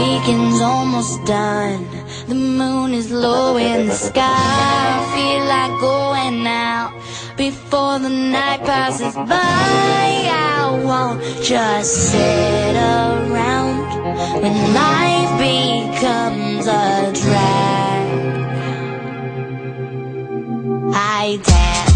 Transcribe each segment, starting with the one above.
weekend's almost done. The moon is low in the sky. I feel like going out before the night passes by. I won't just sit around when life becomes a drag. I dance.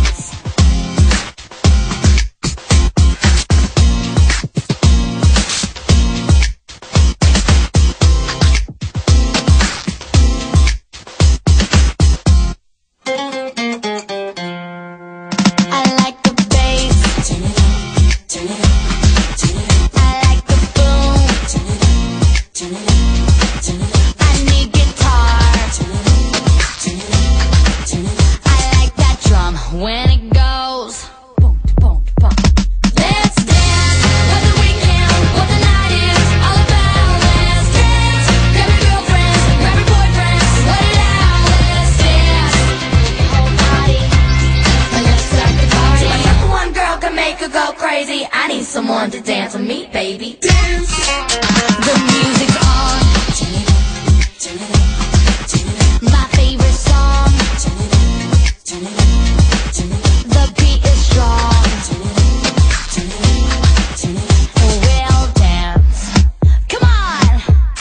When it goes boom, boom, boom. Let's dance, what the weekend, what the night is all about. Let's dance, grab your girlfriends, grab your boyfriends, let it out. Let's dance, whole body, and let's start the party. See, myself one girl can make her go crazy. I need someone to dance with me, baby. Dance. The music's on. Turn it up, turn it up, turn it up. My favorite song. Turn it up, turn it up. The beat is strong. We'll dance. Come on.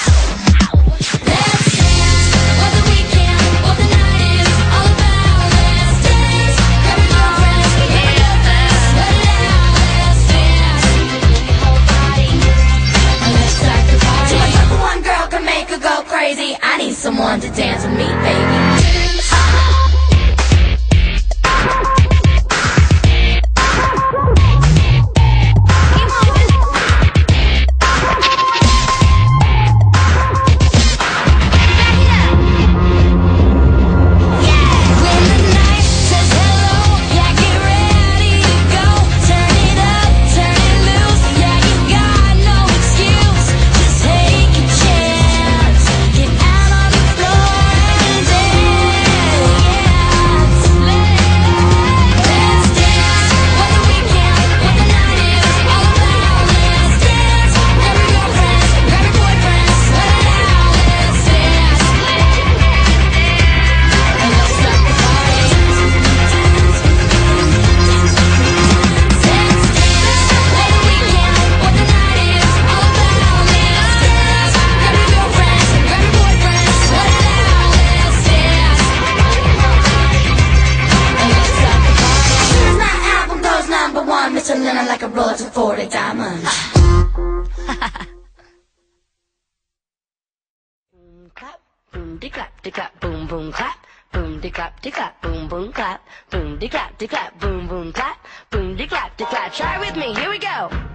Let's dance. What the weekend, what the night is all about. Let's dance. Grab your girlfriends, grab your girlfriends, let it out. Let's dance. Whole body, and let's start the party. See, myself one girl can make her go crazy. I need someone to dance with me, baby. Like a roller to 40 diamonds. Boom clap, boom de clap, boom boom clap, boom de clap, boom boom clap, boom de clap, boom boom clap, boom de clap, de clap. Try with me, here we go.